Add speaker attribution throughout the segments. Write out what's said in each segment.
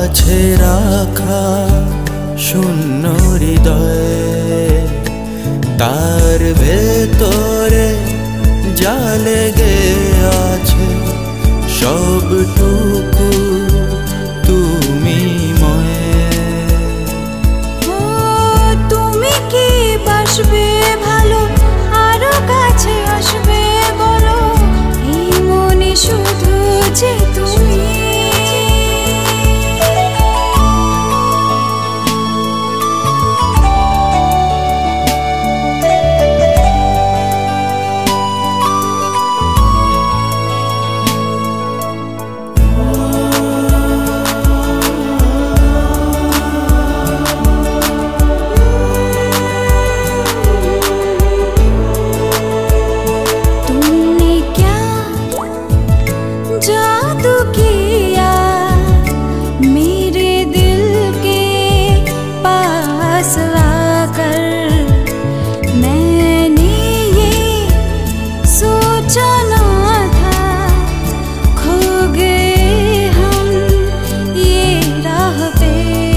Speaker 1: কাছে রাখা শূন্য হৃদয়, তার ভেতরে যা লেগে আছে সবটুকু তুমি ময়ে।
Speaker 2: ও তুমি কি বাসবে ভালো, আরো কাছে আসবে বলো, এই মনে শুধু যে তুমি। जादू किया मेरे दिल के पास आकर, मैंने ये सोचा ना था खो गए हम ये राह पे।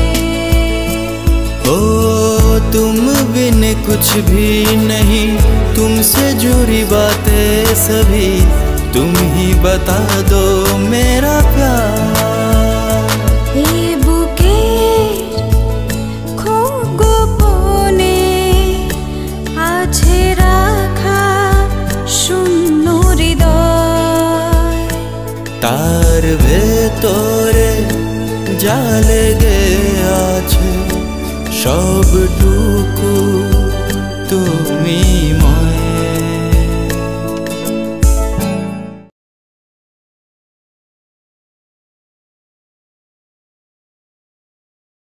Speaker 1: ओ तुम बिन कुछ भी नहीं, तुमसे जुड़ी बातें सभी तुम ही बता दो मेरा प्यार।
Speaker 2: ये बुकेट खूब गोपने आछे राखा शून्य हृदय,
Speaker 1: तार ভেতরে যা লেগে আছে সবটুকু তুমি ময়।